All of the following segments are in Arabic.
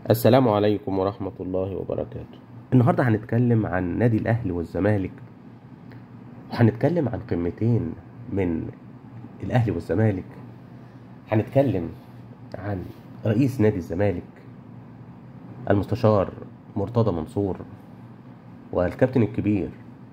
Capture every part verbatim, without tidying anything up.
السلام عليكم ورحمة الله وبركاته. النهاردة هنتكلم عن نادي الأهلي والزمالك، وهنتكلم عن قمتين من الأهلي والزمالك. هنتكلم عن رئيس نادي الزمالك المستشار مرتضى منصور، والكابتن الكبير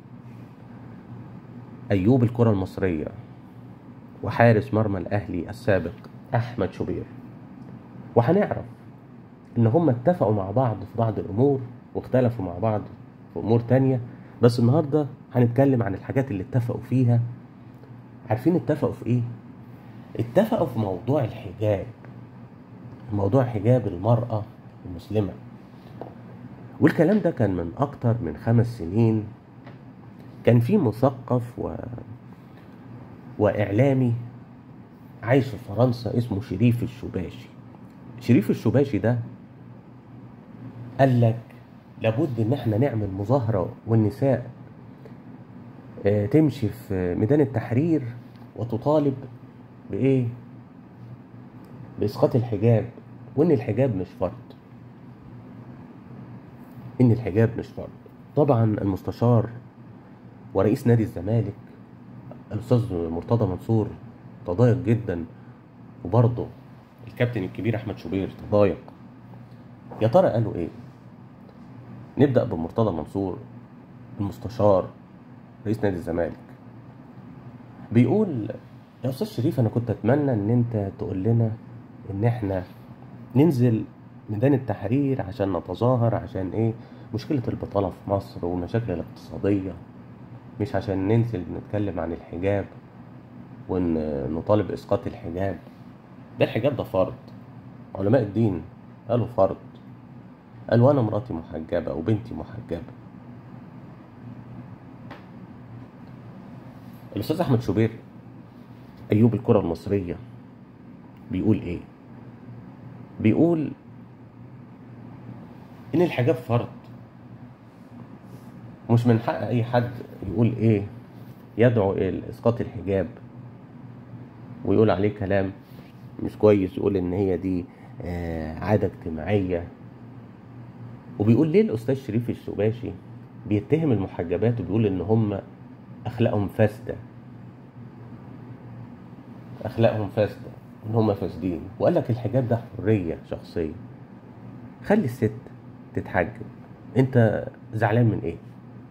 أيوب الكرة المصرية، وحارس مرمى الأهلي السابق أحمد شوبير. وهنعرف إن هم اتفقوا مع بعض في بعض الأمور واختلفوا مع بعض في أمور تانية، بس النهاردة هنتكلم عن الحاجات اللي اتفقوا فيها. عارفين اتفقوا في إيه؟ اتفقوا في موضوع الحجاب، موضوع حجاب المرأة المسلمة. والكلام ده كان من أكتر من خمس سنين. كان في مثقف و... وإعلامي عايش في فرنسا اسمه شريف الشباشي. شريف الشباشي ده قال لك لابد ان احنا نعمل مظاهرة والنساء اه تمشي في ميدان التحرير وتطالب بايه؟ باسقاط الحجاب، وان الحجاب مش فرض، ان الحجاب مش فرض. طبعا المستشار ورئيس نادي الزمالك الاستاذ مرتضى منصور تضايق جدا، وبرضه الكابتن الكبير احمد شوبير تضايق. يا ترى قالوا ايه؟ نبدأ بمرتضى منصور المستشار رئيس نادي الزمالك. بيقول: يا أستاذ شريف، أنا كنت أتمنى إن أنت تقول لنا إن إحنا ننزل ميدان التحرير عشان نتظاهر، عشان إيه؟ مشكلة البطالة في مصر والمشاكل الاقتصادية، مش عشان ننزل نتكلم عن الحجاب ونطالب إسقاط الحجاب. ده الحجاب ده فرض، علماء الدين قالوا فرض، قالوا أنا مراتي محجبة وبنتي محجبة. الأستاذ أحمد شوبير أيوب الكرة المصرية بيقول إيه؟ بيقول إن الحجاب فرض، مش من حق أي حد يقول إيه، يدعو إلى إسقاط الحجاب ويقول عليه كلام مش كويس، يقول إن هي دي عادة اجتماعية. وبيقول ليه الأستاذ شريف الشباشي بيتهم المحجبات وبيقول إن هم أخلاقهم فاسدة، أخلاقهم فاسدة، إن هم فاسدين. وقال لك الحجاب ده حرية شخصية، خلي الست تتحجب، أنت زعلان من إيه؟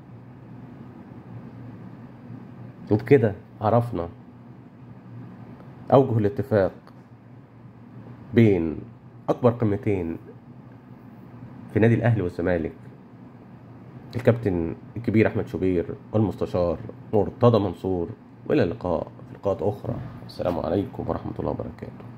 وبكده عرفنا أوجه الاتفاق بين أكبر قمتين في نادي الأهلي والزمالك، الكابتن الكبير أحمد شوبير والمستشار مرتضى منصور. وإلى اللقاء في لقاءات أخرى. السلام عليكم ورحمة الله وبركاته.